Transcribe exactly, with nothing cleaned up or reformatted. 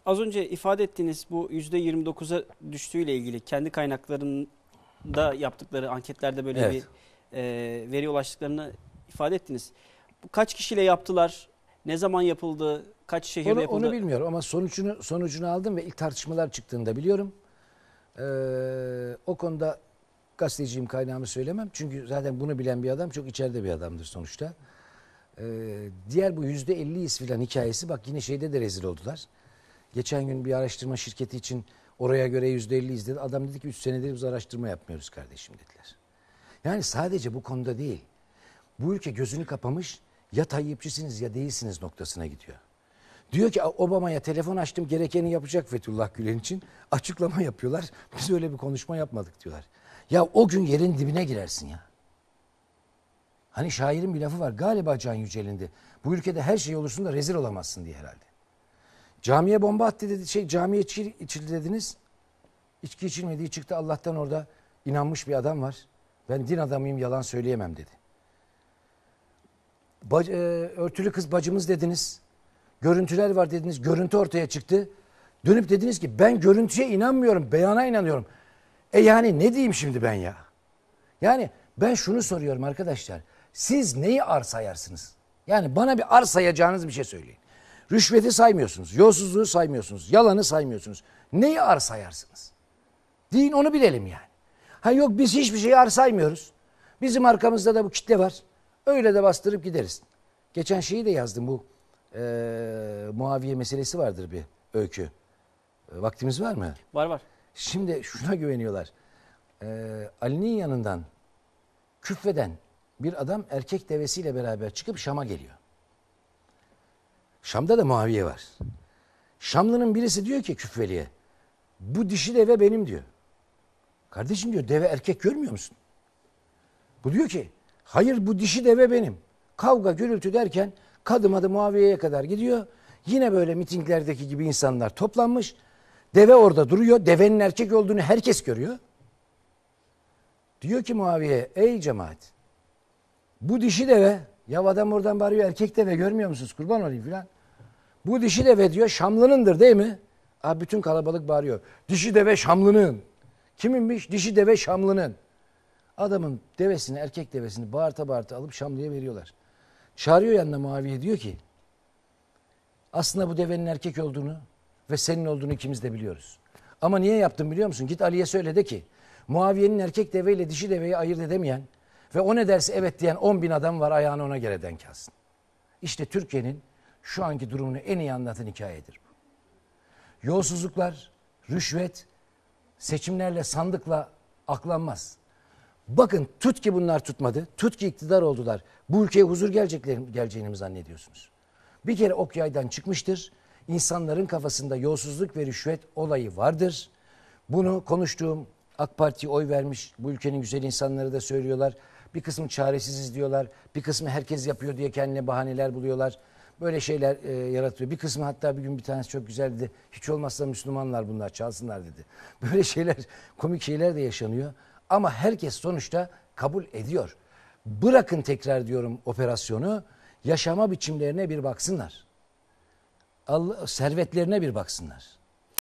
az önce ifade ettiğiniz bu yüzde yirmi dokuza düştüğüyle ilgili kendi kaynaklarında yaptıkları anketlerde böyle evet. bir e, veri ulaştıklarını ifade ettiniz. Bu kaç kişiyle yaptılar? Ne zaman yapıldı? Kaç şehirde onu, yapıldı? Onu bilmiyorum ama sonucunu sonucunu aldım ve ilk tartışmalar çıktığını da biliyorum. Ee, o konuda gazeteciyim, kaynağımı söylemem. Çünkü zaten bunu bilen bir adam çok içeride bir adamdır sonuçta. Ee, diğer bu yüzde elliyiz filan hikayesi bak yine şeyde de rezil oldular. Geçen gün bir araştırma şirketi için oraya göre yüzde elliyiz dedi. Adam dedi ki üç senedir biz araştırma yapmıyoruz kardeşim dediler. Yani sadece bu konuda değil. Bu ülke gözünü kapamış ya Tayyipçisiniz ya değilsiniz noktasına gidiyor. Diyor ki Obama'ya telefon açtım gerekeni yapacak Fethullah Gülen için. Açıklama yapıyorlar. Biz öyle bir konuşma yapmadık diyorlar. Ya o gün yerin dibine girersin ya. Hani şairin bir lafı var galiba Can Yücel'inde. Bu ülkede her şey olursun da rezil olamazsın diye herhalde. Camiye bomba attı dedi. Şey, camiye içi, içildi dediniz. İçki içilmediği çıktı. Allah'tan orada inanmış bir adam var. Ben din adamıyım yalan söyleyemem dedi. Bac, e, örtülü kız bacımız dediniz. Görüntüler var dediniz. Görüntü ortaya çıktı. Dönüp dediniz ki ben görüntüye inanmıyorum. Beyana inanıyorum. E yani ne diyeyim şimdi ben ya? Yani ben şunu soruyorum arkadaşlar. Siz neyi arsayarsınız? Yani bana bir arsayacağınız bir şey söyleyin. Rüşveti saymıyorsunuz. Yolsuzluğu saymıyorsunuz. Yalanı saymıyorsunuz. Neyi arsayarsınız? Deyin onu bilelim yani. Ha yok biz hiçbir şeyi arsaymıyoruz. Bizim arkamızda da bu kitle var. Öyle de bastırıp gideriz. Geçen şeyi de yazdım bu e, Muaviye meselesi vardır bir öykü. E, vaktimiz var mı? Var var. Şimdi şuna güveniyorlar. E, Ali'nin yanından küfreden bir adam erkek devesiyle beraber çıkıp Şam'a geliyor. Şam'da da Muaviye var. Şamlı'nın birisi diyor ki küfveliye bu dişi deve benim diyor. Kardeşim diyor deve erkek görmüyor musun? Bu diyor ki hayır bu dişi deve benim. Kavga gürültü derken kadım adı Muaviye'ye kadar gidiyor. Yine böyle mitinglerdeki gibi insanlar toplanmış. Deve orada duruyor. Devenin erkek olduğunu herkes görüyor. Diyor ki Muaviye ey cemaat bu dişi deve ya adam oradan bağırıyor erkek deve görmüyor musunuz kurban olayım filan. Bu dişi deve diyor Şamlı'nındır değil mi? Abi bütün kalabalık bağırıyor. Dişi deve Şamlı'nın. Kiminmiş? Dişi deve Şamlı'nın. Adamın devesini erkek devesini bağırta bağırta alıp Şamlı'ya veriyorlar. Çağırıyor yanına Muaviye diyor ki aslında bu devenin erkek olduğunu ve senin olduğunu ikimiz de biliyoruz. Ama niye yaptın biliyor musun? Git Ali'ye söyle de ki Muaviye'nin erkek deveyle dişi deveyi ayırt edemeyen ve o ne derse evet diyen on bin adam var ayağını ona göre denk alsın. İşte Türkiye'nin şu anki durumunu en iyi anlatan hikayedir bu. Yolsuzluklar, rüşvet, seçimlerle sandıkla aklanmaz. Bakın tut ki bunlar tutmadı, tut ki iktidar oldular. Bu ülkeye huzur geleceğini mi zannediyorsunuz? Bir kere ok yaydan çıkmıştır. İnsanların kafasında yolsuzluk ve rüşvet olayı vardır. Bunu konuştuğum AK Parti'ye oy vermiş bu ülkenin güzel insanları da söylüyorlar. Bir kısmı çaresiziz diyorlar. Bir kısmı herkes yapıyor diye kendine bahaneler buluyorlar. Böyle şeyler e, yaratıyor. Bir kısmı hatta bir gün bir tanesi çok güzel dedi. Hiç olmazsa Müslümanlar bunlar çalsınlar dedi. Böyle şeyler komik şeyler de yaşanıyor. Ama herkes sonuçta kabul ediyor. Bırakın tekrar diyorum operasyonu. Yaşama biçimlerine bir baksınlar. Allah, servetlerine bir baksınlar.